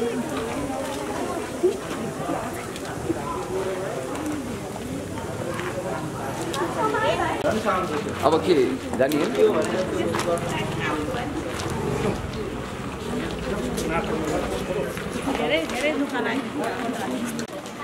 अब के जाने धेरै दुःख लाग्यो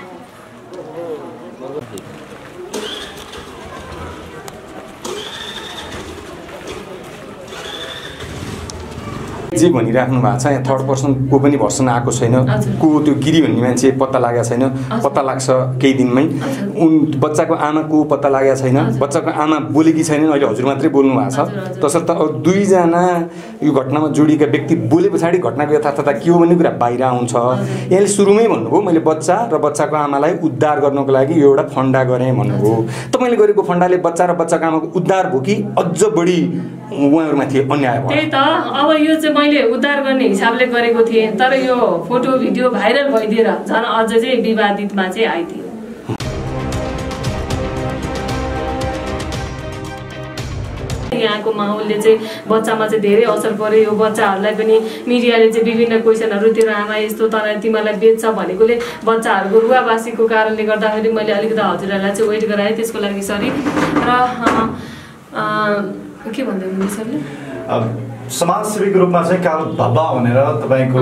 जे भनिराख्नु भएको छ यहाँ थर्ड पर्सन को पनि भर्सन आएको छैन को त्यो गिरी भन्ने मान्छे पत्ता लागेको छैन पत्ता लाग्छ केही दिनमै बच्चाको आमा को पत्ता लागेको छैन बच्चाको आमा बोलेकी छैनन् अहिले हजुर मात्रै बोल्नु भएको छ तसर्थ अब दुईजना यो घटनामा जोडिएका व्यक्ति बोले पछाडि घटनाको यथार्थता के हो भन्ने कुरा बाहिर आउँछ यहाँले सुरुमै भन्नुभयो मैले बच्चा र बच्चाको आमालाई उद्धार गर्नको लागि यो एउटा फन्डा गरेँ भन्नुभयो तपाईले गरेको फन्डाले बच्चा र बच्चाको आमाको उद्धार भयो कि अझ बढी उहाँहरुमाथि अन्याय भयो त्यही त अब यो चाहिँ मैले उद्धार गर्ने हिसाबले गरेको थिएँ तर यो फोटो भिडियो भाइरल भइदिएर झन् अझ चाहिँ विवादितमा चाहिँ आइदियो यहाँको माहौलले चाहिँ बच्चामा चाहिँ धेरै असर पर्यो यो बच्चाहरूलाई पनि मिडियाले चाहिँ विभिन्न क्वेसनहरू तेरो आमा यस्तो तिमीलाई बेच्छ भनेकोले बच्चाहरूको रुवावासीको कारणले गर्दाखेरि मैले अलिकति हजुरहरूलाई चाहिँ वेट गराएँ त्यसको लागि सरी र के भन्दै हुनुहुन्छ सरले समाजसेवीको रूपमा चाहिँ कालो धब्बा भनेर तपाईको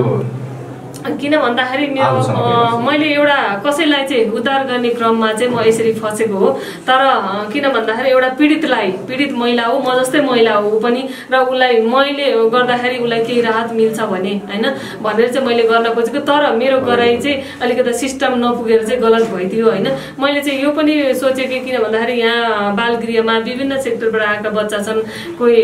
किन भन्दाखेरि मैले एउटा कसैलाई चाहिँ उद्धार गर्ने क्रममा चाहिँ म यसरी फसेको हो तर किन भन्दाखेरि एउटा पीडित महिला हो म जस्तै महिला हो पनि र उसलाई मैले गर्दाखेरि उसलाई केही राहत मिल्छ भने हैन भनेर चाहिँ मैले गर्न खोजेको तर मेरो गराइ चाहिँ अलिकति सिस्टम नपुगेर चाहिँ गलत भइदियो हैन मैले चाहिँ यो पनि सोचेँ किन भन्दाखेरि यहाँ बालगृहमा विभिन्न सेक्टरबाट आएका बच्चा छन् कोही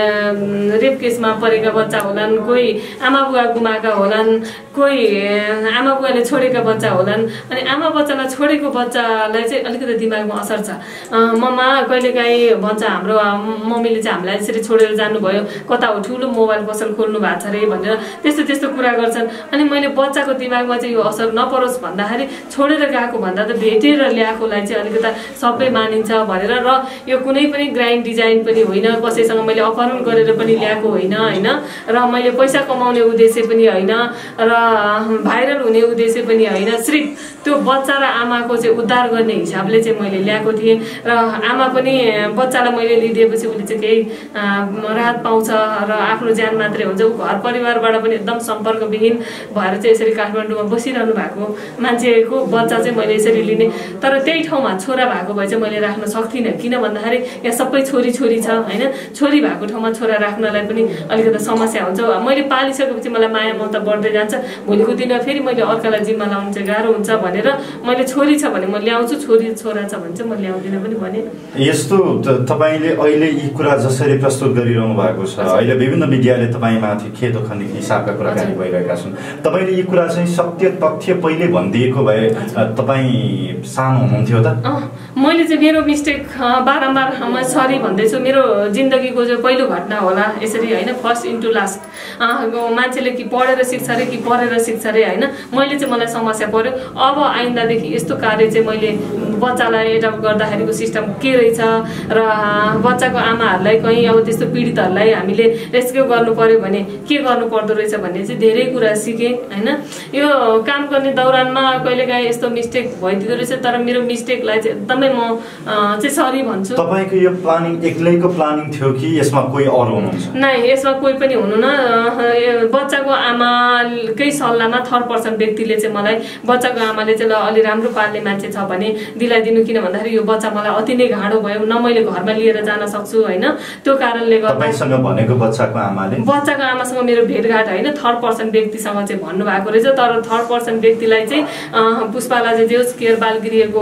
रेप केसमा परेका बच्चा होलान् कोही आमा बुवा गुमाएका होलान् कोही आमा बुवाले छोडेका बच्चा होलान् अनि आमा बच्चालाई छोडेको बच्चालाई चाहिँ अलिकति दिमागमा असर छ ममा कहिलेकाहीँ भन्छ हाम्रो मम्मीले चाहिँ हामीलाई यसरी छोडेर जानुभयो कता हो ठुलो मोबाइल पसल खोल्नु भएको छ रे भनेर त्यस्तो कुरा गर्छन् अनि मैले बच्चाको दिमागमा चाहिँ यो असर नपरोस् भन्दाखेरि छोडेर गएको भन्दा त भेटेर ल्याएकोलाई चाहिँ अलिकति सबै मानिन्छ भनेर र यो कुनै पनि ग्राइन्ड डिजाइन पनि होइन कसैसँग मैले अपहरण गरेर पनि ल्याएको होइन हैन र मैले पैसा कमाउने उद्देश्य पनि होइन र भाइरल हुने उद्देश्य पनि होइन सिर्फ त्यो बच्चा र आमाको चाहिँ उद्धार गर्ने हिसाबले चाहिँ मैले ल्याएको थिएँ र आमा पनि बच्चालाई मैले लिदिएपछि उसले चाहिँ केही राहत पाउँछ र आफ्नो ज्यान मात्रै हुन्छ घर परिवारबाट पनि एकदम सम्पर्कविहीन भएर चाहिँ यसरी काठमाडौँमा बसिरहनु भएको मान्छेको बच्चा चाहिँ मैले यसरी लिने तर त्यही ठाउँमा छोरा भएको भए चाहिँ मैले राख्न सक्थिनँ किन भन्दाखेरि यहाँ सबै छोरी छ हैन छोरी भएको ठाउँमा छोरा राख्नलाई पनि अलिकति समस्या हुन्छ मैले पालिसकेपछि मलाई माया ममता बढ्दै जान्छ भोलिको दिनमा फेरि मैले अर्कालाई जिम्मा लाउनु चाहिँ गाह्रो हुन्छ भनेर मैले छोरी छ भने म ल्याउँछु छोरा छ भने चाहिँ म ल्याउँदिनँ पनि भने यस्तो तपाईले अहिले यी कुरा जसरी प्रस्तुत गरिरहनु भएको छ अहिले विभिन्न मिडियाले तपाईमाथि खेद खन्ने हिसाबका कुराकानी भइरहेका छन् तपाईले यी कुरा चाहिँ सत्य तथ्य पहिले भनिदिएको भए तपाई सानो हुनुहुन्थ्यो त मैले चाहिँ मेरो मिस्टेक बारम्बार म सरी भन्दैछु मेरो जिन्दगीको चाहिँ पहिलो घटना होला यसरी हैन फर्स्ट इन्टु लास्ट मान्छेले कि पढेर सिक्छ रे कि पढेर सिक्छ रे हैन मैले चाहिँ मलाई समस्या पर्यो अब आइन्दादेखि यस्तो कार्य चाहिँ मैले बच्चालाई एडप्ट गर्दाखेरिको सिस्टम के रहेछ र बच्चाको आमाहरूलाई कहीँ अब त्यस्तो पीडितहरूलाई हामीले रेस्क्यु गर्नु पर्यो भने के गर्नु पर्दो रहेछ भन्ने चाहिँ धेरै कुरा सिकेँ हैन यो काम गर्ने दौरानमा कहिलेकाहीँ यस्तो मिस्टेक भइदिँदो रहेछ तर मेरो मिस्टेकलाई चाहिँ एकदमै म चाहिँ सरी भन्छु तपाईको यो प्लानिङ एक्लैको प्लानिङ थियो कि यसमा कोही अरु हुनुहुन्छ नै यसमा कोही पनि हुनु न बच्चाको आमाकै सल्लाहमा थर्ड पर्सन व्यक्तिले चाहिँ मलाई बच्चाको आमाले चाहिँ ल अलि राम्रो पाल्ने मान्छे छ भने दिलाइदिनु किन भन्दाखेरि यो बच्चा मलाई अति नै गाह्रो भयो न मैले घरमा लिएर जान सक्छु हैन त्यो कारणले गर्दा तपाईसँग भनेको बच्चाको आमासँग मेरो भेटघाट हैन थर्ड पर्सन व्यक्तिसँग चाहिँ भन्नु भएको रहेछ तर थर्ड पर्सन व्यक्तिलाई चाहिँ पुष्पाला चाहिँ जेस केयर बालगृहको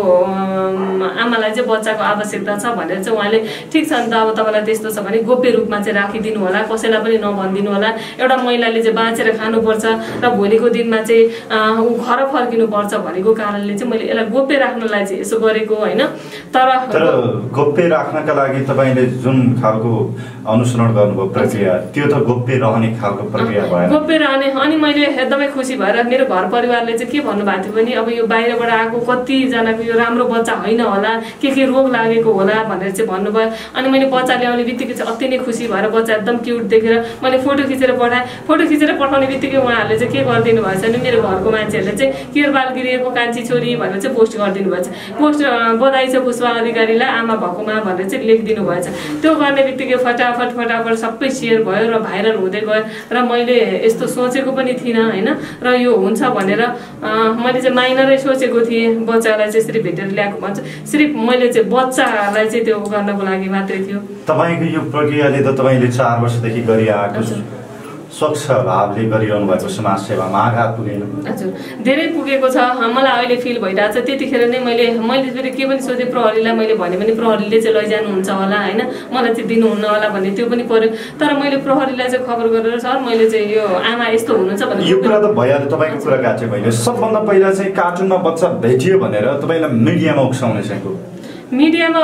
आमालाई चाहिँ बच्चाको आवश्यकता छ भनेर चाहिँ उहाँले ठीक छ नि त अब तपाईलाई त्यस्तो छ भने गोप्य रूपमा चाहिँ राखिदिनु होला कसैलाई पनि नभनिदिनु होला एउटा महिलाले चाहिँ बाँचेर खानुपर्छ र भोलिको दिनमा चाहिँ ऊ घर फर्किनु पर्छ भनेको कारणले चाहिँ मैले यसलाई गोप्य राख्नलाई चाहिँ यसो गरेको हैन तर गोप्य राख्नका लागि तपाईले जुन खालको अनुसरण गर्नुभयो प्रक्रिया त्यो त गोप्य रहने खालको प्रक्रिया भएन गोप्य रहने अनि मैले एकदमै खुसी भएर मेरो घर परिवारले चाहिँ के भन्नुभएको थियो भने अब यो बाहिरबाट आएको कतिजनाको यो राम्रो बच्चा होइन होला के रोग लागेको होला भनेर चाहिँ भन्नुभयो अनि मैले बच्चा ल्याउने बित्तिकै चाहिँ अति नै खुसी भएर बच्चा एकदम क्युट देखेर मैले फोटो खिचेर पठाएँ फोटो खिचेर पठाउने बित्तिकै उहाँहरूले चाहिँ के गरिदिनु भएछ भने मेरो घरको मान्छेहरूले चाहिँ केयर बालगृहको कान्छी छोरी भनेर चाहिँ पोस्ट गरिदिनु भएछ पोस्ट बधाई छ पुष्पा अधिकारीलाई आमा भएकोमा भनेर चाहिँ लेखिदिनु भएछ त्यो गर्ने बित्तिकै फटाफट सबै सेयर भयो र भाइरल हुँदै गयो र मैले यस्तो सोचेको पनि थिइनँ होइन र यो हुन्छ भनेर मैले चाहिँ माइनरै सोचेको थिएँ बच्चालाई चाहिँ यसरी भेटेर ल्याएको भन्छ सिर्फ मैले चाहिँ बच्चालाई चाहिँ त्यो गर्नको लागि मात्रै थियो तपाईँको यो प्रक्रियाले त तपाईँले 4 वर्षदेखि गरिआएको स्वच्छ भावले गरिरहनु भएको समाज सेवामा आघात पुगेन हजुर धेरै पुगेको छ मलाई अहिले फिल भइरहेको छ त्यतिखेर नै मैले फेरि के पनि सोचेँ प्रहरीलाई मैले भने पनि प्रहरीले चाहिँ लैजानुहुन्छ होला होइन मलाई चाहिँ दिनुहुन्न होला भन्ने त्यो पनि पर्यो तर मैले प्रहरीलाई चाहिँ खबर गरेर सर मैले चाहिँ यो आमा यस्तो हुनुहुन्छ भनेर यो कुरा त भइहाल्यो तपाईँको कुरा काट्यो मैले सबभन्दा पहिला चाहिँ कार्टुनमा बच्चा भेटियो भनेर तपाईँलाई मिडियामा उक्साउने चाहिँ मिडियामा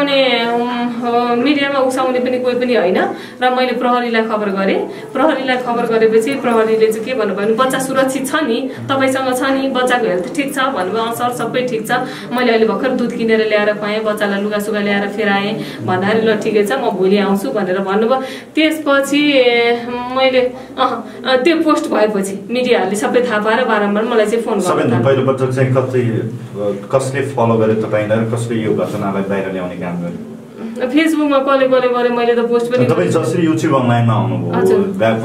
उक्साउने पनि कोही पनि होइन र मैले प्रहरीलाई खबर गरेँ प्रहरीलाई खबर गरेपछि प्रहरीले चाहिँ के भन्नुभयो भने बच्चा सुरक्षित छ नि तपाईँसँग छ नि बच्चाको हेल्थ ठिक छ भन्नुभयो सर सबै ठिक छ मैले अहिले भर्खर दुध किनेर ल्याएर खुवाएँ बच्चालाई लुगासुगा ल्याएर फेराएँ भन्दाखेरि ल ठिकै छ म भोलि आउँछु भनेर भन्नुभयो त्यसपछि मैले त्यो पोस्ट भएपछि मिडियाहरूले सबै थाहा पाएर बारम्बार मलाई चाहिँ फोन गर्नु पहिलोपटक चाहिँ कसले फलो गरे तपाईँलाई कसले यो घटनालाई बाहिर ल्याउने काम गर्यो फेसबुकमा कसले गरे मैले त पोस्ट पनि तपाईँ जसरी युट्युब अनलाइनमा आउनुभयो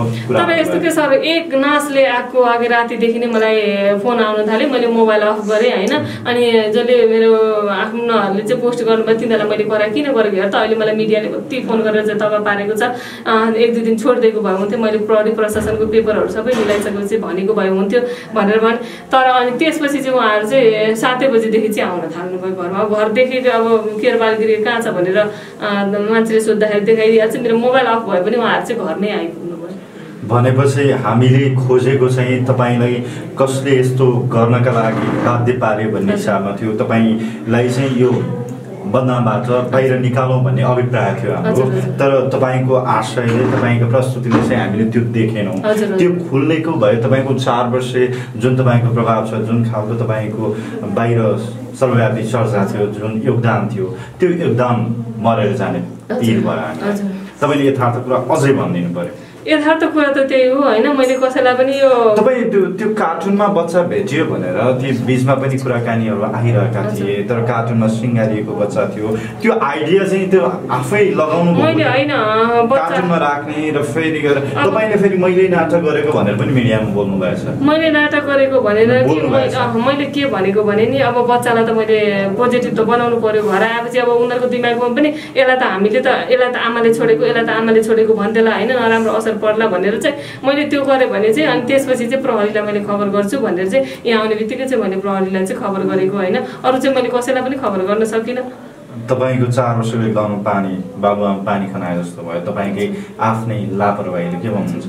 तर यस्तो के सर एक नासले आएको अघि रातिदेखि नै मलाई फोन आउन थाल्यो मैले मोबाइल अफ गरेँ होइन अनि जसले मेरो आफ्नोहरूले चाहिँ पोस्ट गर्नुभयो तिनीहरूलाई मैले कराएँ किन गरेको हेर त अहिले मलाई मिडियाले कति फोन गरेर चाहिँ तब पारेको छ 1-2 दिन छोडिदिएको भए हुन्थ्यो मैले प्रहरी प्रशासनको पेपरहरू सबै मिलाइसकेपछि भनेको भए हुन्थ्यो भनेर भने तर अनि त्यसपछि चाहिँ उहाँहरू चाहिँ 7 बजीदेखि चाहिँ आउन थाल्नुभयो घरमा घरदेखि अब केयर बालगृह कहाँ छ भनेर मान्छेले सोद्धाखेरि देखाइदिइहाल्छ मेरो मोबाइल अफ भए पनि उहाँहरू चाहिँ घर नै आइपुग्नु भयो भनेपछि हामीले खोजेको चाहिँ तपाईँलाई कसले यस्तो गर्नका लागि बाध्य पार्यो भन्ने हिसाबमा थियो तपाईँलाई चाहिँ यो बदनामबाट बाहिर निकालौँ भन्ने अभिप्राय थियो हाम्रो तर तपाईँको आशयले तपाईँको प्रस्तुतिले चाहिँ हामीले त्यो देखेनौँ त्यो खुलेको भयो तपाईँको 4 वर्ष जुन तपाईँको प्रभाव छ जुन खालको तपाईँको बाहिर सर्वव्यापी चर्चा थियो जुन योगदान थियो त्यो योगदान मरेर जाने तीर भयो तपाईँले यथार्थ कुरा अझै भनिदिनु पर्यो यथार्थ कुरा त त्यही हो होइन मैले कसैलाई पनि यो तपाईँ त्यो कार्टुनमा बच्चा भेटियो भनेर ती बिचमा पनि कुराकानीहरू आइरहेका थिए तर कार्टुनमा सिँगारिएको बच्चा थियो त्यो आइडिया चाहिँ त्यो आफै लगाउनु मैले होइन कार्टुनमा राख्ने र फेरि तपाईँले फेरि मैले नाटक गरेको भनेर पनि मिडियामा बोल्नु भएछ मैले नाटक गरेको भनेर मैले के भनेको भने नि अब बच्चालाई त मैले पोजिटिभ त बनाउनु पर्यो घर आएपछि अब उनीहरूको दिमागमा पनि यसलाई त आमाले छोडेको भन्दैला होइन नराम्रो असर पर्ला भनेर चाहिँ मैले त्यो गरेँ भने चाहिँ अनि त्यसपछि चाहिँ प्रहरीलाई मैले खबर गर्छु भनेर चाहिँ यहाँ आउने बित्तिकै चाहिँ मैले प्रहरीलाई चाहिँ खबर गरेको होइन अरू चाहिँ मैले कसैलाई पनि खबर गर्न सकिनँ तपाईँको 4 वर्षले गाउँमा बाबुआमा पानी खनाए जस्तो भयो तपाईँकै आफ्नै लापरवाहीले के भन्नुहुन्छ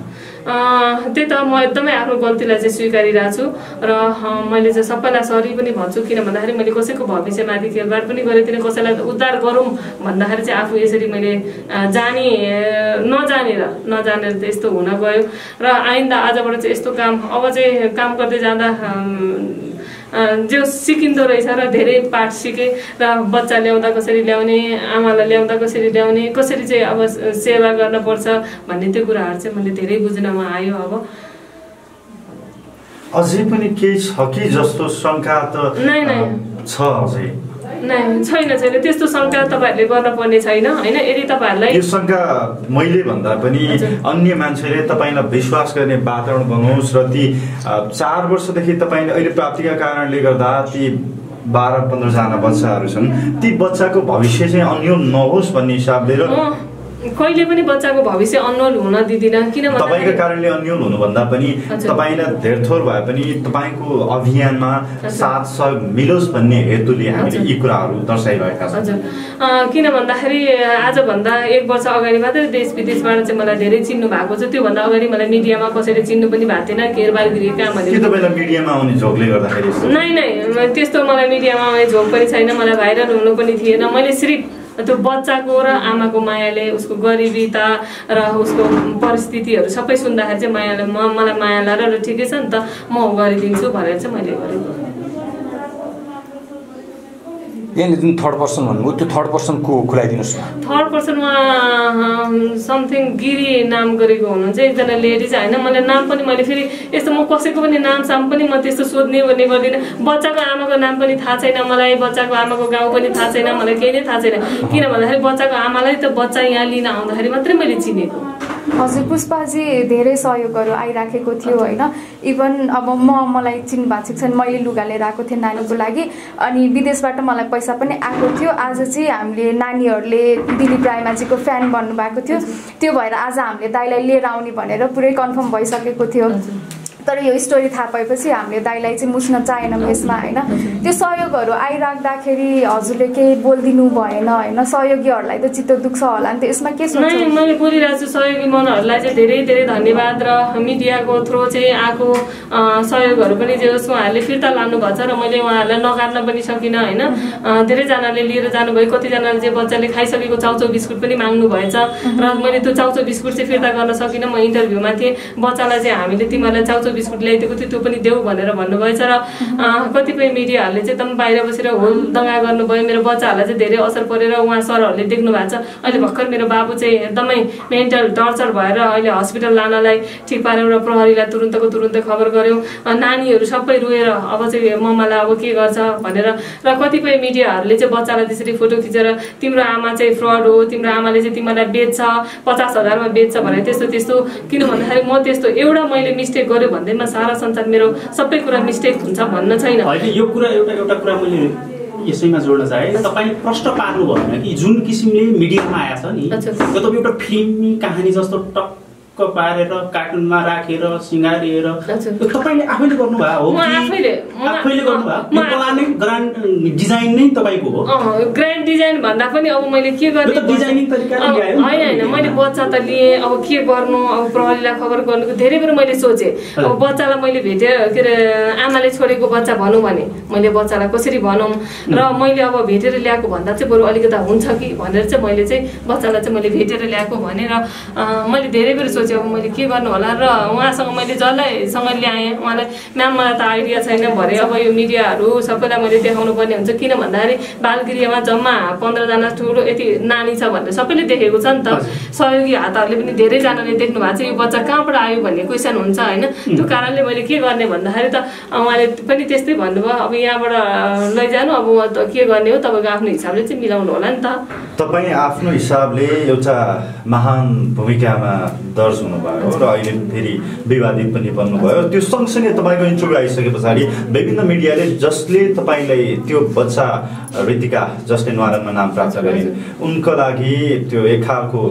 त्यही त म एकदमै आफ्नो गल्तीलाई चाहिँ स्वीकारिरहेको छु र मैले चाहिँ सबैलाई सरी पनि भन्छु किन भन्दाखेरि मैले कसैको भविष्यमाथि खेलबाड पनि गरेको थिइनँ कसैलाई उद्धार गरौँ भन्दाखेरि चाहिँ आफू यसरी मैले नजानेर त यस्तो हुन गयो र आइन्दा आजबाट चाहिँ यस्तो काम अब चाहिँ काम गर्दै जाँदा जो सिकिँदो रहेछ र धेरै पाठ सिकेँ र बच्चा ल्याउँदा कसरी ल्याउने आमालाई ल्याउँदा कसरी ल्याउने कसरी चाहिँ अब सेवा गर्न पर्छ भन्ने त्यो कुराहरू चाहिँ मैले धेरै बुझ्नमा आयो अब अझै पनि केही छ कि जस्तो शङ्का त छ अझै छैन त्यस्तो शङ्का तपाईँहरूले गर्न पर्ने छैन होइन यदि तपाईँहरूलाई यो शङ्का मैले भन्दा पनि अन्य मान्छेले तपाईँलाई विश्वास गर्ने वातावरण बनाओस् र ती 4 वर्षदेखि तपाईँले अहिले प्राप्तिका कारणले गर्दा ती 12-15 जना बच्चाहरू छन् ती बच्चाको भविष्य चाहिँ अन्यल नहोस् भन्ने हिसाबले र कहिले पनि बच्चाको भविष्य अन्यल हुन दिदिनँ किन भन्दा तपाईँको कारणले अन्यल हुनुभन्दा पनि तपाईँलाई धेरथोर भए पनि तपाईँको अभियानमा साथ सहयोग मिलोस् भन्ने हेतुले हामीले यी कुराहरू दर्शाइरहेका छौँ हजुर किन भन्दाखेरि आजभन्दा 1 वर्ष अगाडि मात्रै देश विदेशबाट चाहिँ मलाई धेरै चिन्नु भएको छ त्योभन्दा अगाडि मलाई मिडियामा कसैले चिन्नु पनि भएको थिएन केयर बालगृह काम भनेर के तपाईँलाई मिडियामा आउने झोकले गर्दाखेरि नै त्यस्तो मलाई मिडियामा आउने झोक पनि छैन मलाई भाइरल हुनु पनि थिएन मैले सिर्फ त्यो बच्चाको र आमाको मायाले उसको गरिबीता र उसको परिस्थितिहरू सबै सुन्दाखेरि चाहिँ मलाई माया लाग्यो र ठिकै छ नि त म गरिदिन्छु भनेर चाहिँ मैले गरेको। यहाँले जुन थर्ड पर्सन भन्नुभयो त्यो थर्ड पर्सन को खुलाइदिनुहोस् न। थर्ड पर्सनमा समथिङ गिरी नाम गरेको हुनुहुन्छ एकजना लेडिज होइन। मलाई नाम पनि मैले फेरि यस्तो म कसैको पनि नाम साम पनि म त्यस्तो सोध्ने भन्ने गर्दिनँ। बच्चाको आमाको नाम पनि थाहा छैन मलाई, बच्चाको आमाको गाउँ पनि थाहा छैन मलाई, केही नै थाहा छैन। किन भन्दाखेरि बच्चाको आमालाई त बच्चा यहाँ लिन आउँदाखेरि मात्रै मैले चिनेको। हजुर पुष्पाजी धेरै सहयोगहरू आइराखेको थियो होइन। इभन अब मलाई चिन्नु भएको छैन, मैले लुगा लिएर आएको थिएँ नानीको लागि अनि विदेशबाट मलाई पैसा पनि आएको थियो। आज चाहिँ हामीले नानीहरूले दिलीप रायमाझीको फ्यान बन्नुभएको थियो, त्यो भएर आज हामीले दाइलाई लिएर आउने भनेर पुरै कन्फर्म भइसकेको थियो। तर यो स्टोरी थाहा पाएपछि हामीले दाइलाई चाहिँ मुस्न चाहेनौँ यसमा होइन। त्यो सहयोगहरू आइराख्दाखेरि हजुरले केही बोलिदिनु भएन होइन। सहयोगीहरूलाई त चित्त दुख्छ होला नि त, यसमा के सोच्नु? मैले बोलिरहेको छु सहयोगी मनहरूलाई चाहिँ धेरै धेरै धन्यवाद र मिडियाको थ्रु चाहिँ आएको सहयोगहरू पनि जे होस् उहाँहरूले फिर्ता लानुभएको छ र मैले उहाँहरूलाई नकार्न पनि सकिनँ होइन। धेरैजनाले लिएर जानुभयो, कतिजनाले चाहिँ बच्चाले खाइसकेको चाउचाउ बिस्कुट पनि माग्नु भएछ र मैले त्यो चाउचाउ बिस्कुट चाहिँ फिर्ता गर्न सकिनँ। म इन्टरभ्यूमा थिएँ, बच्चालाई चाहिँ हामीले तिमीहरूलाई चाउचाउ बिस्कुट ल्याइदिएको थियो त्यो पनि देऊ भनेर भन्नुभएछ र कतिपय मिडियाहरूले चाहिँ एकदम बाहिर बसेर होल दङ्गा गर्नुभयो। मेरो बच्चाहरूलाई चाहिँ धेरै असर परेर उहाँ सरहरूले देख्नु भएको छ। अहिले भर्खर मेरो बाबु चाहिँ एकदमै मेन्टल टर्चर भएर अहिले हस्पिटल लानलाई ठिक पार्यौँ र प्रहरीलाई तुरुन्तै खबर गऱ्यौँ। नानीहरू सबै रोएर अब चाहिँ मम्मालाई अब के गर्छ भनेर र कतिपय मिडियाहरूले चाहिँ बच्चालाई त्यसरी फोटो खिचेर तिम्रो आमा चाहिँ फ्रड हो, तिम्रो आमाले चाहिँ तिमीलाई बेच्छ 50,000मा बेच्छ भनेर त्यस्तो किन भन्दाखेरि म त्यस्तो एउटा मैले मिस्टेक गरेँ भन्दैमा सारा संसार मेरो सबै कुरा मिस्टेक हुन्छ भन्न छैन। यो कुरा एउटा कुरा मैले यसैमा जोड्न चाहे, तपाईले प्रश्न पार्नु भएन कि जुन किसिमले मिडियामा आएछ नि यो त एउटा फिल्मी कहानी जस्तो टक्क पारेर कार्टुनमा राखेर सिंगारिएर तपाईले आफैले गर्नुभयो हो कि आफैले गर्नुभयो? प्लान नै ग्रान्ड डिजाइन नै तपाईको हो? ग्रान्ड डिजाइन भन्दा पनि अब मैले के गर्ने डिजाइनिङ तरिकाले ल्यायो हैन मैले बच्चा त लिएँ, अब के गर्नु, अब प्रहरीलाई खबर गर्नुको धेरै बेर मैले सोचेँ। अब बच्चालाई मैले भेटेँ के अरे आमाले छोडेको बच्चा भनौँ भने मैले बच्चालाई कसरी भनौँ र मैले अब भेटेर ल्याएको भन्दा चाहिँ बरु अलिकता हुन्छ कि भनेर चाहिँ मैले चाहिँ बच्चालाई चाहिँ मैले भेटेर ल्याएको भनेर मैले धेरै बेर सोचेँ अब मैले के गर्नु होला र उहाँसँग मैले जसलाईसँग ल्याएँ उहाँलाई म्याम मलाई त आइडिया छैन भरे अब यो मिडियाहरू सबैलाई मैले देखाउनु पर्ने हुन्छ किन भन्दाखेरि बालगृहमा जम्मा 15जना ठुलो यति नानी छ भनेर सबैले देखेको छ नि त। सहयोगी हातहरूले पनि धेरैजनाले देख्नु भएको छ यो बच्चा कहाँबाट आयो भन्ने क्वेसन हुन्छ होइन। त्यो कारणले मैले के गर्ने भन्दाखेरि त उहाँले पनि त्यस्तै भन्नुभयो अब यहाँबाट लैजानु अब के गर्ने हो तपाईँको आफ्नो हिसाबले चाहिँ मिलाउनु होला नि त। तपाईँ आफ्नो हिसाबले एउटा महान भूमिकामा दर्ज हुनुभयो र अहिले फेरि विवादित पनि बन्नुभयो। त्यो सँगसँगै तपाईँको इन्टरभ्यू आइसके पछाडि विभिन्न मिडियाले जसले तपाईँलाई त्यो बच्चा ऋतिका जसले न्वारानमा नाम प्राप्त गरिन् उनको लागि त्यो एक खालको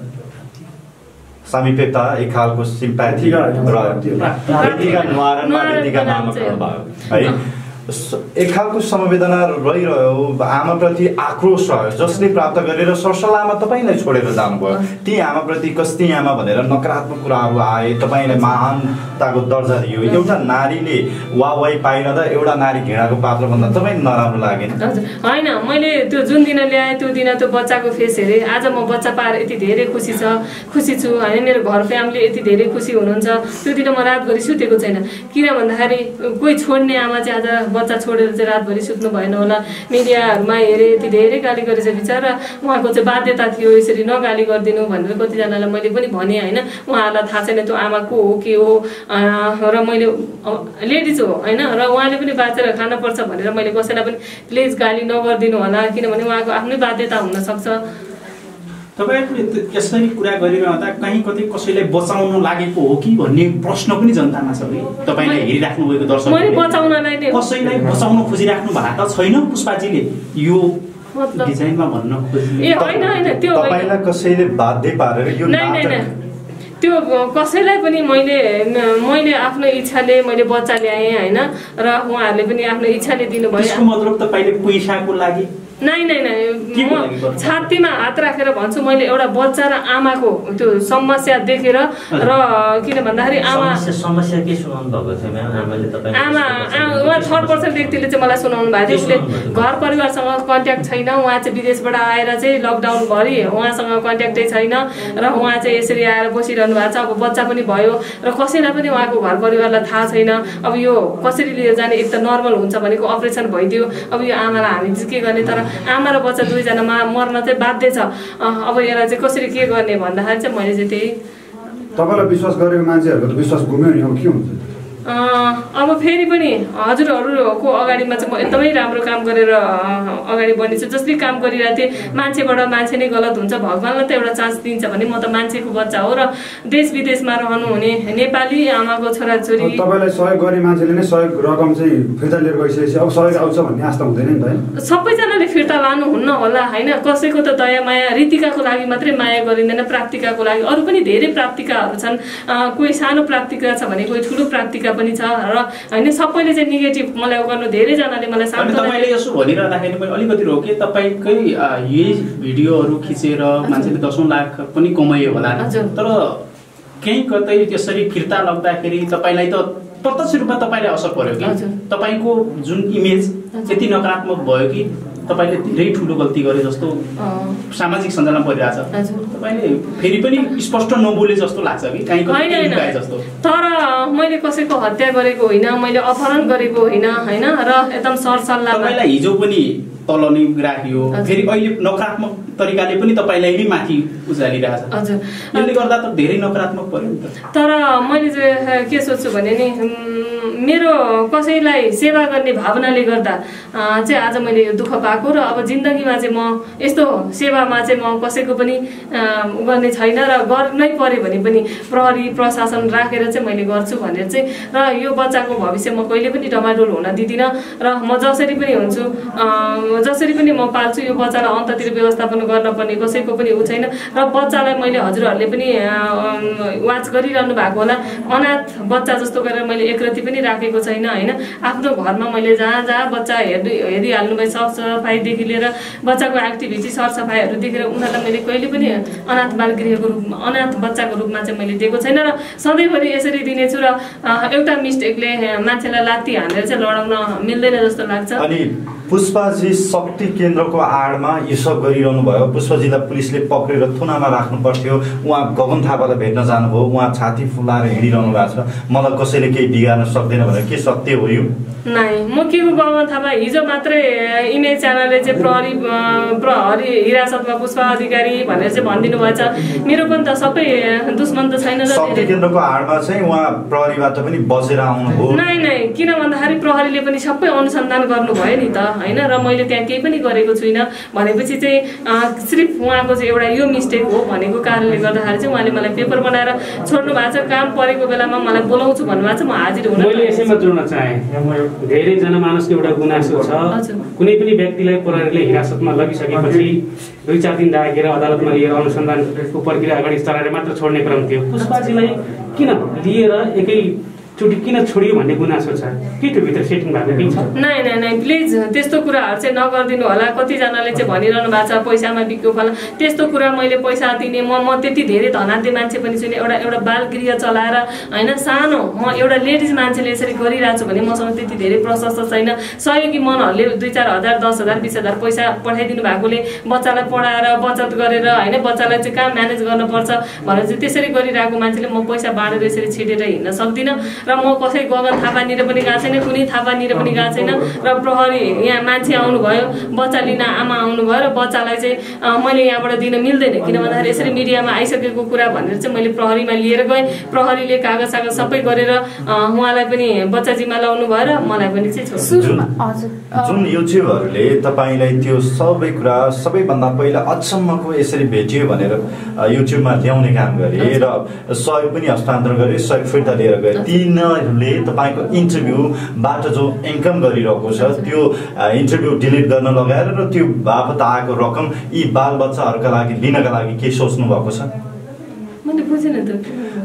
सामिप्यता एक खालको सिम्प्याथी र ऋतिका न्वारानमा ऋतिका नामकरण भयो है। एक खालको समवेदना रहिरह्यो, आमाप्रति आक्रोश रह्यो जसले प्राप्त गरेर सरसल्लाहमा तपाईँलाई छोडेर जानुभयो। ती आमाप्रति कस्ती आमा भनेर नकारात्मक कुराहरू आए, तपाईँलाई महानताको दर्जा दियो। एउटा नारीले वाहवाही पाइरहँदा एउटा नारी घृणाको पात्र भन्दा तपाईँ नराम्रो लागेन? होइन मैले त्यो जुन दिन ल्याएँ त्यो दिन त्यो बच्चाको फेस हेरेँ। आज म बच्चा पाएर यति धेरै खुसी छु होइन। मेरो घर फ्यामिली यति धेरै खुसी हुनुहुन्छ। त्यो दिन म रातभरि सुतेको छैन। किन भन्दाखेरि कोही छोड्ने आमा चाहिँ आज बच्चा छोडेर चाहिँ रातभरि सुत्नु भएन होला। मिडियाहरूमा हेरेँ यति धेरै गाली गरेछ बिचरा, उहाँको चाहिँ बाध्यता थियो यसरी नगाली गरिदिनु भनेर कतिजनालाई मैले पनि भनेँ होइन। उहाँहरूलाई थाहा छैन त्यो आमा को हो के हो र मैले लेडिज हो होइन र उहाँले पनि बाँचेर खानुपर्छ भनेर मैले कसैलाई पनि प्लिज गाली नगरिदिनु होला किनभने उहाँको आफ्नै बाध्यता हुनसक्छ। तपाईहरुले यसरी कुरा गरिरहँदा कहीँ कतै कसैलाई बचाउन लागेको हो कि भन्ने प्रश्न पनि जनतामा छ कि तपाईले हेरिराख्नु भएको दर्शकले मैले बचाउनलाई नै कसैलाई बचाउन खोजिराख्नु भएको छैन पुष्पाजीले यो डिजाइनमा भन्न खोजिले ए हैन त्यो तपाईलाई कसैले बाध्य पारेर यो नाटक त्यो कसैलाई पनि मैले आफ्नो इच्छाले मैले बच्चा ल्याएँ हैन र उहाँहरूले पनि आफ्नो इच्छाले दिनुभयो। त्यसको मतलब तपाईले पैसाको लागि नाइ म छातीमा हात राखेर भन्छु मैले एउटा बच्चा र आमाको त्यो समस्या देखेर र किन भन्दाखेरि समस्या के सुनाउनु भएको थियो म्याम आमाले तपाईँ आमा उहाँ थर्ड पर्सन व्यक्तिले चाहिँ मलाई सुनाउनु भएको थियो उसले घर परिवारसँग कन्ट्याक्ट छैन उहाँ चाहिँ विदेशबाट आएर चाहिँ लकडाउन भरि उहाँसँग कन्ट्याक्टै छैन र उहाँ चाहिँ यसरी आएर बसिरहनु भएको छ अब बच्चा पनि भयो र कसैलाई पनि उहाँको घर परिवारलाई थाहा छैन अब यो कसरी लिएर जाने एक त नर्मल हुन्छ भनेको अपरेसन भइदियो अब यो आमालाई हामी चाहिँ के गर्ने तर आमा र बच्चा दुईजनामा मर्न चाहिँ बाध्य छ अब यसलाई चाहिँ कसरी के गर्ने भन्दाखेरि चाहिँ मैले चाहिँ त्यही तपाईलाई विश्वास गरेको मान्छेहरुको त विश्वास गुम्यो नि अब के हुन्छ अब फेरि पनि हजुरहरूको अगाडिमा चाहिँ म एकदमै राम्रो काम गरेर अगाडि बढ्नेछु जसले काम गरिरहेको थिएँ मान्छेबाट मान्छे नै गलत हुन्छ भगवान्लाई त एउटा चान्स दिन्छ भने म त मान्छेको बच्चा हो र देश विदेशमा रहनुहुने नेपाली आमाको छोराछोरी तपाईलाई सहयोग गर्ने मान्छेले नै सहयोग रकम चाहिँ फिर्ता लिएर गइसकेपछि अब सहयोग आउँछ भन्ने आस्था हुँदैन नि त सबैजनाले फिर्ता लानुहुन्न होला होइन कसैको त दया माया रीतिकाको लागि मात्रै माया गरिँदैन प्राप्तिकाको लागि अरू पनि धेरै प्राप्तिकाहरू छन् कोही सानो प्राप्तिका छ भने कोही ठुलो प्राप्तिका पनि छ र हैन सबैले चाहिँ नेगेटिभ मलाई गर्नु धेरैजनाले मलाई सान्त्वना तपाईले यसो भनिरहँदाखेरि मैले अलिकति रोके तपाईकै यही भिडियोहरू खिचेर मान्छेले 10 लाख पनि कमायो होला तर केही कतै त्यसरी फिर्ता लाग्दाखेरि तपाईलाई त प्रत्यक्ष रूपमा तपाईलाई असर पर्यो कि तपाईको जुन इमेज त्यति नकारात्मक भयो कि तपाईले धेरै ठुलो गल्ती गरे जस्तो सामाजिक सञ्जालमा परिरहेछ तपाईले फेरि पनि स्पष्ट नबोले जस्तो लाग्छ कि कहीँ कहीँ जस्तो तर मैले कसैको हत्या गरेको होइन मैले अपहरण गरेको होइन हैन र एकदम सरसल्लाह तपाईलाई हिजो पनि तल नै राखियो फेरि अहिले नकारात्मक तरिकाले पनि तपाईलाई नै माथि उचालिरहेछ हजुर यसले गर्दा त धेरै नकारात्मक पर्यो नि त तर मैले चाहिँ के सोच्छु भने नि मेरो कसैलाई सेवा गर्ने भावनाले गर्दा चाहिँ आज मैले यो दुःख पाएको र अब जिन्दगीमा चाहिँ म यस्तो सेवामा चाहिँ म कसैको पनि गर्ने छैन र गर्नै पर्यो भने पनि प्रहरी प्रशासन राखेर चाहिँ मैले गर्छु भनेर चाहिँ र यो बच्चाको भविष्य म कहिले पनि डमाडोल हुन दिदिनँ र म जसरी पनि हुन्छु जसरी पनि म पाल्छु यो बच्चालाई अन्ततिर व्यवस्थापन गर्न पर्ने कसैको पनि उ छैन र बच्चालाई मैले हजुरहरूले पनि वाच गरिरहनु भएको होला अनाथ बच्चा जस्तो गरेर मैले एकरति पनि राखेको छैन हैन आफ्नो घरमा मैले जहाँ जहाँ बच्चा हेरिहाल्नु भए सरसफाइदेखि लिएर बच्चाको एक्टिभिटी सरसफाइहरू देखेर उनीहरूलाई मैले कहिले पनि अनाथ बालगृहको रूपमा अनाथ बच्चाको रूपमा चाहिँ मैले दिएको छैन र सधैँभरि यसरी दिनेछु र एउटा मिस्टेकले मान्छेलाई लात्ती हानेर चाहिँ लडाउन मिल्दैन जस्तो लाग्छ अनि पुष्पाजी शक्ति केन्द्रको आडमा यो सब गरिरहनु भयो पुष्पाजीलाई पुलिसले पक्रेर थुनामा राख्नु पर्थ्यो उहाँ गगन थापालाई भेट्न जानुभयो उहाँ छाती फुलाएर हिँडिरहनु भएको छ मलाई कसैले केही बिगार्न सक्दैन भनेर के सत्य हो यो नाइ म के को गगन थापा हिजो मात्रै इमेज च्यानलले चाहिँ प्रहरी हिरासतमा पुष्पा अधिकारी भनेर चाहिँ भनिदिनु भएछ मेरो पनि त सबै दुश्मन त छैन र शक्ति केन्द्रको आडमा चाहिँ उहाँ प्रहरीबाट पनि बसेर आउनुभयो नाइ किन भन्दाखेरि प्रहरीले पनि सबै अनुसन्धान गर्नुभयो नि त हैन र मैले त्यहाँ केही पनि गरेको छुइनँ भनेपछि चाहिँ सिर्फ उहाँको चाहिँ एउटा यो मिस्टेक हो भनेको कारणले गर्दाखेरि चाहिँ उहाँले मलाई पेपर बनाएर छोड्नु भएको छ काम परेको बेलामा मलाई बोलाउँछु भन्नुभएको छ म हाजिर हुन मैले यसैमा जोड्न चाहे धेरै जनमानसको एउटा गुनासो छ कुनै पनि व्यक्तिलाई प्रहरीले हिरासतमा लगिसकेपछि 2-4 दिन राखेर अदालतमा लिएर अनुसन्धानको प्रक्रिया अगाडि चलाएर मात्र छोड्ने क्रम थियो पुष्पाजीलाई किन लिएर एकै चोटी किन छोडियो भन्ने गुनासो छ के त्यो भित्र सेटिङ भएको केही छ नाइ प्लिज त्यस्तो कुराहरू चाहिँ नगरिदिनु होला कतिजनाले चाहिँ भनिरहनु भएको छ पैसामा बिक्यो फला त्यस्तो कुरा मैले पैसा दिने म त्यति धेरै धनाढ्य मान्छे पनि छुइनँ एउटा बालगृह चलाएर हैन सानो म एउटा लेडिज मान्छेले यसरी गरिरहेको छु भने मसँग त्यति धेरै प्रशस्त छैन सहयोगी मनहरूले 2-4 हजार 10,000 20,000 पैसा पठाइदिनु भएकोले बच्चालाई पढाएर बचत गरेर हैन बच्चालाई चाहिँ कहाँ म्यानेज गर्नुपर्छ भनेर चाहिँ त्यसरी गरिरहेको मान्छेले म पैसा बाँडेर यसरी छिटेर हिँड्न सक्दिनँ र म कसै गगन थापानिर पनि गएको छैन कुनै थापानिर पनि गएको छैन र प्रहरी यहाँ मान्छे आउनुभयो बच्चा लिन आमा आउनुभयो र बच्चालाई चाहिँ मैले यहाँबाट दिन मिल्दैन किन भन्दाखेरि यसरी मिडियामा आइसकेको कुरा भनेर चाहिँ मैले प्रहरीमा लिएर गएँ प्रहरीले कागज सबै गरेर उहाँलाई पनि बच्चा जिम्मा लाउनु भयो र मलाई पनि चाहिँ जुन युट्युबहरूले तपाईँलाई त्यो सबै कुरा सबैभन्दा पहिला अचम्मको यसरी भेटियो भनेर युट्युबमा ल्याउने काम गरे र सहयोग पनि हस्तान्तरण गरे सहयोग फिर्ता लिएर गए तिनीहरूले तपाईँको इन्टरभ्यूबाट जो इन्कम गरिरहेको छ त्यो इन्टरभ्यू डिलिट गर्न लगाएर र त्यो बापत आएको रकम यी बालबच्चाहरूका लागि लिनका लागि के सोच्नु भएको छ मैले बुझिन त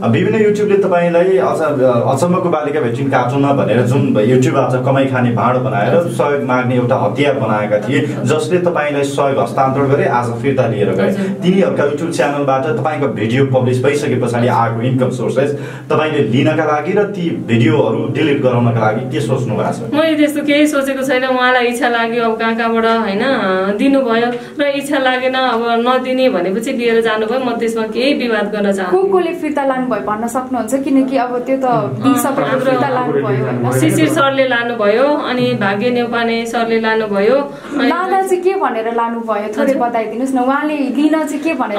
विभिन्न युट्युबले तपाईँलाई अचम्मको बालिका भेटिन कार्टुनमा भनेर जुन युट्युब आज कमाइ खाने भाँडो बनाएर सहयोग माग्ने एउटा हतियार बनाएका थिए जसले तपाईँलाई सहयोग हस्तान्तरण गरे आज फिर्ता लिएर गए तिनीहरूका युट्युब च्यानलबाट तपाईँको भिडियो पब्लिस भइसके पछाडि आएको इन्कम सोर्सेस तपाईँले लिनका लागि र ती भिडियोहरू डिलिट गराउनका लागि के सोच्नु भएको छ? मैले त्यस्तो केही सोचेको छैन। उहाँलाई इच्छा लाग्यो अब कहाँबाट होइन दिनुभयो र इच्छा लागेन अब नदिने भनेपछि लिएर जानुभयो। म त्यसमा केही विवाद गर्न चाहन्छु। कोले फिर्ता लानुभयो भन्न सक्नुहुन्छ? किनकि अब त्यो त फिर्ता लानुभयो। शिशिर सरले लानुभयो अनि भाग्य नेउपाने सरले लानुभयो। लाँदा चाहिँ के भनेर लानुभयो थोरै बताइदिनुहोस् न। उहाँले लिन चाहिँ के भनेर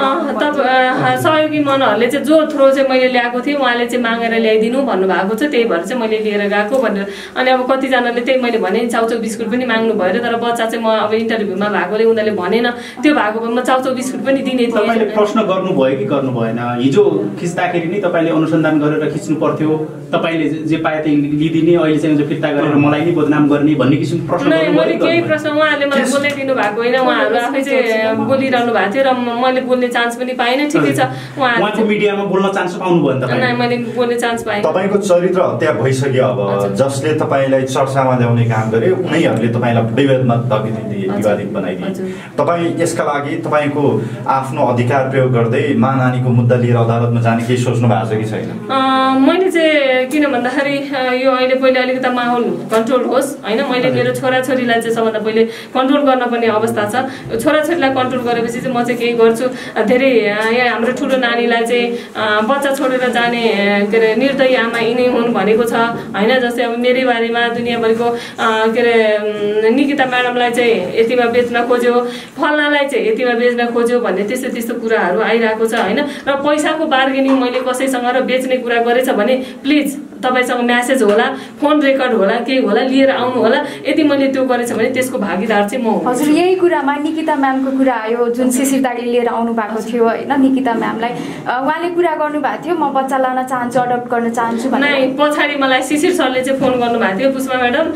सहयोगी मनहरूले चाहिँ जो थ्रो चाहिँ मैले ल्याएको थिएँ उहाँले चाहिँ मागेर ल्याइदिनु भन्नुभएको छ, त्यही भएर चाहिँ मैले लिएर गएको भनेर। अनि अब कतिजनाले त्यही मैले भने चाउचाउ बिस्कुट पनि माग्नु भयो र तर बच्चा चाहिँ म अब इन्टरभ्यूमा भएकोले उनीहरूले भनेन त्यो भएको भए म चाउचाउ बिस्कुट पनि दिने थिएँ। तपाईँले प्रश्न गर्नुभयो कि गर्नु भएन? हिजो खिच्दाखेरि नि तपाईँले अनुसन्धान गरेर खिच्नु पर्थ्यो, तपाईँले जे पाए त्यही लिदिने, अहिले चाहिँ फिर्ता गरेर मलाई नै बदनाम गर्ने भन्ने किसिमको प्रश्न गर्नुभयो? मैले केही प्रश्न उहाँहरूले मलाई बोल्नै दिनु भएको होइन। उहाँहरू आफै चाहिँ बोलिरहनु भएको थियो र मैले बोल्ने चान्स पनि पाइनँ। ठिकै छ, उहाँको मिडियामा बोल्न चान्स पाउनुभयो नि तपाईँ? मैले बोल्ने चान्स पाएँ। तपाईँको चरित्र हत्या भइसक्यो। अब जसले तपाईँलाई चर्चामा ल्याउने काम गरे उनीहरूले तपाईँलाई विवादमा धकिदिए, विवादित बनाइदिए। तपाईँ यसका लागि तपाईँको आफ्नो अधिकार प्रयोग गर्दै नानीको मुद्दा लिएर अदालतमा जाने केही सोच्नु भएको छ कि छैन? मैले चाहिँ किन भन्दाखेरि यो अहिले पहिले अलिकति माहौल कन्ट्रोल होस् होइन। मैले मेरो छोराछोरीलाई चाहिँ सबभन्दा पहिले कन्ट्रोल गर्नुपर्ने अवस्था छ। छोराछोरीलाई कन्ट्रोल गरेपछि चाहिँ म चाहिँ केही गर्छु। धेरै यहाँ हाम्रो ठुलो नानीलाई चाहिँ बच्चा छोडेर जाने के अरे निर्दयी आमा यिनै हुन् भनेको छ होइन। जस्तै अब मेरै बारेमा दुनियाँभरिको के अरे निकिता म्याडमलाई चाहिँ यतिमा बेच्न खोज्यो, फल्नालाई चाहिँ यतिमा बेच्न खोज्यो भन्ने त्यस्तो त्यस्तो कुराहरू आइरहेको छ होइन। र पैसाको बार्गेनिङ मैले कसैसँग र बेच्ने कुरा गरेछ भने प्लिज तपाईँसँग म्यासेज होला, फोन रेकर्ड होला, केही होला, लिएर आउनु होला। यदि मैले त्यो गरेछ भने त्यसको भागीदार चाहिँ म हुँ। हजुर, यही कुरामा निकिता म्यामको कुरा आयो जुन शिशिर दाइले लिएर आउनु भएको थियो होइन। निकिता म्यामलाई उहाँले कुरा गर्नुभएको थियो म बच्चा लान चाहन्छु, अडप्ट गर्न चाहन्छु भने। नै पछाडि मलाई शिशिर सरले चाहिँ फोन गर्नुभएको थियो, पुष्पा म्याडम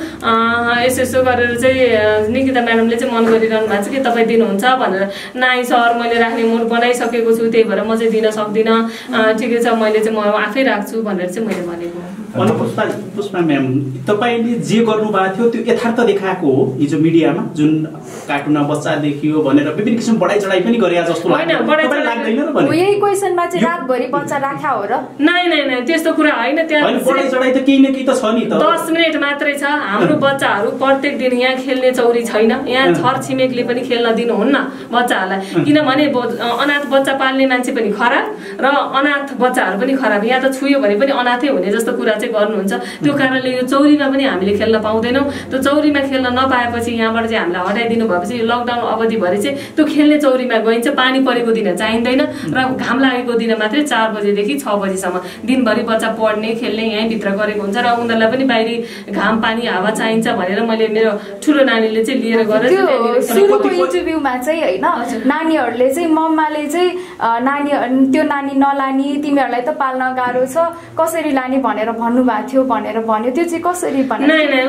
यसो यसो गरेर चाहिँ निकिता म्याडमले चाहिँ मन गरिरहनु भएको छ कि तपाईँ दिनुहुन्छ भनेर। नाइ सर मैले राख्ने मुड बनाइसकेको छु, त्यही भएर म चाहिँ दिन सक्दिनँ, ठिकै छ मैले चाहिँ म आफै राख्छु भनेर चाहिँ मैले भनेको। पुष्पा म्याम, तपाईँले जे गर्नुभएको थियो त्यो यथार्थ देखाएको हो हिजो मिडियामा? जुन कार्टुनमा बच्चा देखियो भनेर विभिन्न किसिम बढाइ चढाइ पनि गरे जस्तो लाग्दैन र भने? यही क्वेसनमा चाहिँ रातभरि बच्चा राख्या हो र? नै नै नै त्यस्तो कुरा होइन। त्यहाँ बढाइ चढाइ त केही न केही त छ नि त। 10 मिनट मात्रै छ। हाम्रो बच्चाहरू प्रत्येक दिन यहाँ खेल्ने चौरी छैन। यहाँ छर छिमेकले पनि खेल्न दिनुहुन्न बच्चाहरूलाई, किनभने अनाथ बच्चा पाल्ने मान्छे पनि खराब र अनाथ बच्चाहरू पनि खराब। यहाँ त छुयो भने पनि अनाथै हुने जस्तो कुरा चाहिँ गर्नुहुन्छ। त्यो कारणले यो चौरीमा पनि हामीले खेल्न पाउँदैनौँ। त्यो चौरीमा खेल्न नपाएपछि यहाँबाट चाहिँ हामीलाई हटाइदिनु भएपछि यो लकडाउन अवधिभरि चाहिँ त्यो खेल्ने चौरीमा गइन्छ। पानी परेको दिन चाहिँदैन र घाम लागेको दिन मात्रै 4 बजेदेखि 6 बजीसम्म दिनभरि बच्चा पढ्ने खेल्ने यहीँभित्र गरेको हुन्छ र उनीहरूलाई पनि बाहिरी घाम पानी हावा चाहिन्छ भनेर मैले मेरो ठुलो नानीले चाहिँ लिएर गएर सुरुको इन्टरभ्यूमा चाहिँ होइन नानीहरूले चाहिँ मम्माले चाहिँ त्यो नानी नलानी, तिमीहरूलाई त पाल्न गाह्रो छ, कसरी लाने भनेर भन्नुभएको थियो भनेर भन्यो। त्यो चाहिँ कसरी भन्यो?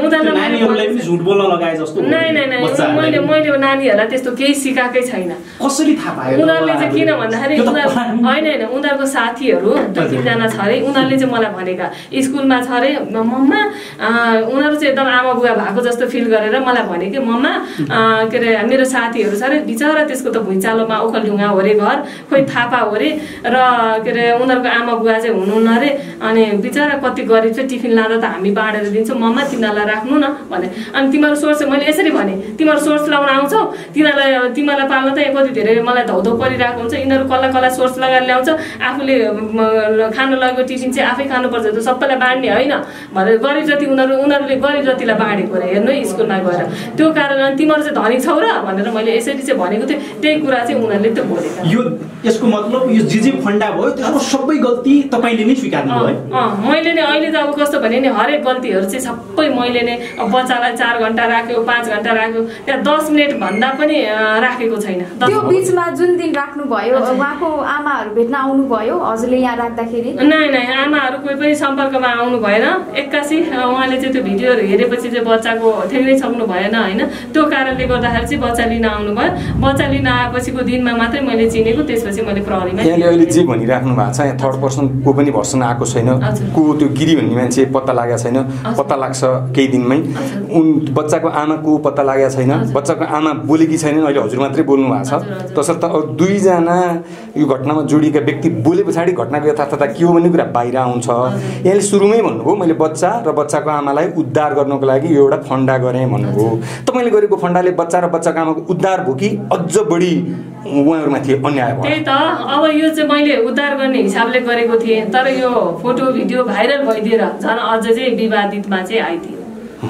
मैले नानीहरूलाई त्यस्तो केही सिकाएकै छैन। कसरी थाहा पायो? उनीहरूले चाहिँ किन भन्दाखेरि होइन उनीहरूको साथीहरू 2-3 जना छ अरे, उनीहरूले चाहिँ मलाई भनेका स्कुलमा छ अरे मम्मा, उनीहरू चाहिँ एकदम आमा बुवा भएको जस्तो फिल गरेर मलाई भने कि मम्मा के अरे मेरो साथीहरू छ अरे, बिचरा त्यसको त भुइँचालोमा ओखलढुङ्गा हो अरे, घर खोइ थापा हो अरे, र के अरे उनीहरूको आमा बुवा चाहिँ हुनुहुन्न अरे, अनि बिचरा कति गरिब चाहिँ टिफिन लाँदा त हामी बाँडेर दिन्छौँ, मम्मा तिनीहरूलाई राख्नु न भने। अनि तिमीहरू सोर्स मैले यसरी भने, तिमीहरू सोर्स लाउन आउँछौ, तिमीहरूलाई पाल्न त कति धेरै मलाई धौधौ परिरहेको हुन्छ, यिनीहरू कसलाई सोर्स लगाएर ल्याउँछ, आफूले खानु लगेको टिफिन चाहिँ आफै खानुपर्छ, त सबैलाई बाँड्ने होइन भनेर गरिब जति उनीहरूले गरिब जतिलाई बाँडेको अरे, हेर्नु स्कुलमा गएर। त्यो कारण अनि तिमीहरू चाहिँ धनी छौ र भनेर मैले यसरी चाहिँ भनेको थिएँ। त्यही कुरा चाहिँ उनीहरूले त्यो बोलेका। यसको मतलब यो जे फन्डा भयो त्यसको सबै गल्ती तपाईँले नै स्वीकार्नु भयो? मैले नै मैले त अब कस्तो भने नि हरेक गल्तीहरू चाहिँ सबै मैले नै बच्चालाई 4 घण्टा राख्यो 5 घण्टा राख्यो त्यहाँ 10 मिनेट भन्दा पनि राखेको छैन। त्यो बीचमा जुन दिन राख्नु भयो उहाँको आमाहरू भेट्न आउनु भयो हजुरले यहाँ राख्दाखेरि? नै आमाहरू कोही पनि सम्पर्कमा आउनु भएन। एक्कासी उहाँले चाहिँ त्यो भिडियोहरू हेरेपछि चाहिँ बच्चाको ठेक्नै सक्नु भएन हैन। त्यो कारणले गर्दाखेरि चाहिँ बच्चा लिन आउनु भयो। बच्चा लिन आएपछिको दिनमा मात्रै मैले चिनेको, त्यसपछि मैले प्रहरीमा। यहाँले अहिले जे भनिराख्नु भएको छ यहाँ थर्ड पर्सन को पनि भर्सन आएको छैन, को त्यो गिरी भन्ने मान्छे पत्ता लागेको छैन, पत्ता लाग्छ केही दिनमै। उन बच्चाको आमा को पत्ता लागेको छैन, बच्चाको आमा बोलेकी छैनन्, अहिले हजुर मात्रै बोल्नु भएको छ। तसर्थ अब 2 जना यो घटनामा जोडिएका व्यक्ति बोले पछाडि घटनाको यथार्थता के हो भन्ने कुरा बाहिर आउँछ। यहाँले सुरुमै भन्नुभयो मैले बच्चा र बच्चाको आमालाई उद्धार गर्नको लागि यो एउटा फन्डा गरेँ भन्नुभयो। तपाईँले गरेको फन्डाले बच्चा र बच्चाको आमाको उद्धार भयो कि अझ बढी उहाँहरूमाथि अन्याय भयो? त्यही त अब यो चाहिँ मैले उद्धार गर्ने हिसाबले गरेको थिएँ, तर यो फोटो भिडियो भाइरल भइदिएर झन् अझ चाहिँ विवादितमा चाहिँ आइदियो।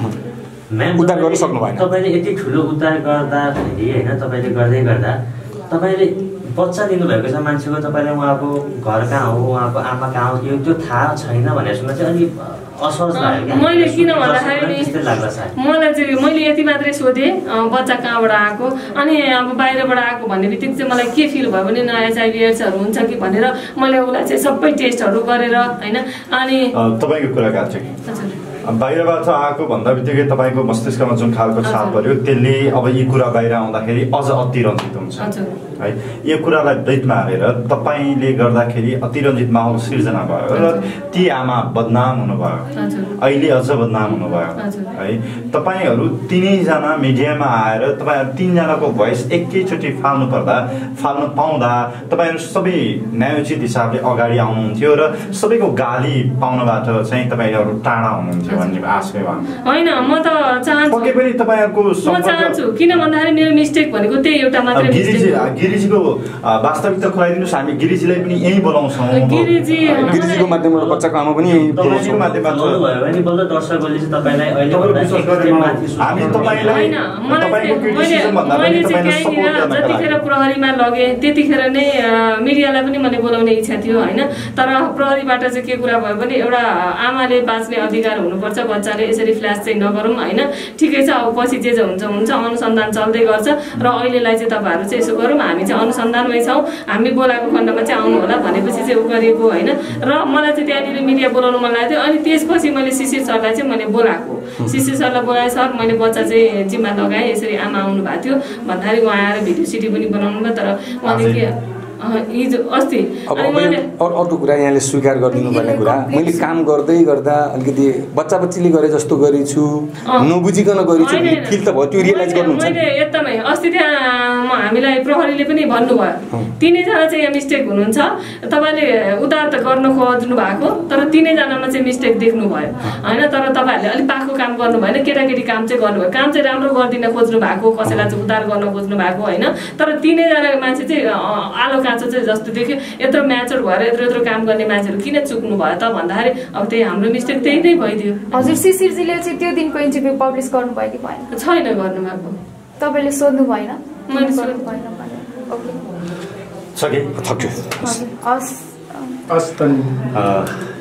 उद्धार गर्न सक्नु भएन। तपाईँले यति ठुलो उद्धार गर्दाखेरि होइन, तपाईँले गर्दै गर्दा तपाईँले बच्चा दिनुभएको छ मान्छेको, तपाईँले उहाँको घर कहाँ हो, उहाँको आमा कहाँ हो त्यो थाहा छैन भनेर सुन्दा चाहिँ अलिक असहज लाग्यो। मैले किन भन्दाखेरि मलाई चाहिँ मैले यति मात्रै सोधेँ बच्चा कहाँबाट आएको, अनि अब बाहिरबाट आएको भन्ने बित्तिकै चाहिँ मलाई के फिल भयो भने नयाँ HIV एड्सहरू हुन्छ कि भनेर मैले उसलाई चाहिँ सबै टेस्टहरू गरेर होइन। अनि तपाईँको कुरा काट्छ कि बाहिरबाट आएको भन्दा बित्तिकै तपाईँको मस्तिष्कमा जुन खालको छाप पर्यो त्यसले अब यी कुरा बाहिर आउँदाखेरि अझ अतिरञ्जित हुन्छ है। यो कुरालाई ब्रेकमा हालेर तपाईँले गर्दाखेरि अतिरञ्जित माहौल सिर्जना भयो र ती आमा बदनाम हुनुभयो, अहिले अझ बदनाम हुनुभयो है। तपाईँहरू 3जना मिडियामा आएर तपाईँहरू 3जनाको भोइस एकैचोटि फाल्नु पाउँदा तपाईँहरू सबै न्यायोचित हिसाबले अगाडि आउनुहुन्थ्यो र सबैको गाली पाउनबाट चाहिँ तपाईँहरू टाढा हुनुहुन्थ्यो भन्ने आशय भयो होइन। म त चाहन्छु किन भन्दाखेरि मेरो मिस्टेक भनेको त्यही एउटा मात्रै मिस्टेक। गिरिजीको वास्तविकता खुलाइदिनुहोस्, हामी गिरिजीलाई पनि यही बोलाउँछौँ। गिरिजीको माध्यमबाट बच्चाको आमा पनि यही बोलाउँछौँ। जतिखेर प्रहरीमा लगे त्यतिखेर नै मिडियालाई पनि मैले बोलाउने इच्छा थियो होइन। तर प्रहरीबाट चाहिँ के कुरा भयो भने एउटा आमाले बाँच्ने अधिकार हुनुपर्छ, बच्चाले यसरी फ्ल्यास चाहिँ नगरौँ होइन। ठिकै छ, अब पछि जे हुन्छ हुन्छ, अनुसन्धान चल्दै गर्छ र अहिलेलाई चाहिँ तपाईँहरू चाहिँ यसो गरौँ, हामी चाहिँ अनुसन्धानमै छौँ, हामी बोलाएको खण्डमा चाहिँ आउनु होला भनेपछि चाहिँ उ गरिएको होइन। र मलाई चाहिँ त्यहाँनिर मिडिया बोलाउनु मन लागेको थियो। अनि त्यसपछि मैले शिशिर सरलाई चाहिँ मैले बोलाएको, शिशिर सरलाई बोलाएँ, सर मैले बच्चा चाहिँ जिम्मा लगाएँ, यसरी आमा आउनु भएको थियो भन्दाखेरि उहाँ आएर भिडियो सिडी पनि बनाउनु भयो। तर उहाँले के हिजो अस्ति अर्को कुरा यहाँले स्वीकार गरिदिनु पर्ने कुरा, मैले काम गर्दै गर्दा अलिकति बच्चा बच्चीले गरे जस्तो गरेछु, नबुझिकन गरेछु फिल त भयो, त्यो रियलाइज गर्नुहुन्छ? मैले एकदमै अस्ति त्यहाँ हामीलाई प्रहरीले पनि भन्नुभयो 3जना चाहिँ यहाँ मिस्टेक हुनुहुन्छ, तपाईँले उद्धार त गर्न खोज्नु भएको तर 3जनामा चाहिँ मिस्टेक देख्नु भयो होइन। तर तपाईँहरूले अलिक पाखो काम गर्नु भएन, केटाकेटी काम चाहिँ गर्नुभयो, काम चाहिँ राम्रो गरिदिन खोज्नु भएको, कसैलाई चाहिँ उद्धार गर्न खोज्नु भएको होइन। तर 3जना मान्छे चाहिँ आलो काँचो चाहिँ जस्तो देख्यो, यत्रो म्याचर भएर यत्रो काम गर्ने मान्छेहरू किन चुक्नु भयो त भन्दाखेरि अब त्यही हाम्रो मिस्टेक त्यही नै भइदियो। हजुर शिशिरजीले चाहिँ त्यो दिनको इन्टरभ्यू पब्लिस गर्नुभयो कि भएन? छैन गर्नुभएको। तपाईँले सोध्नु भएन? मैले सोध्नु भएन। सक्यो, थक्यो। हस्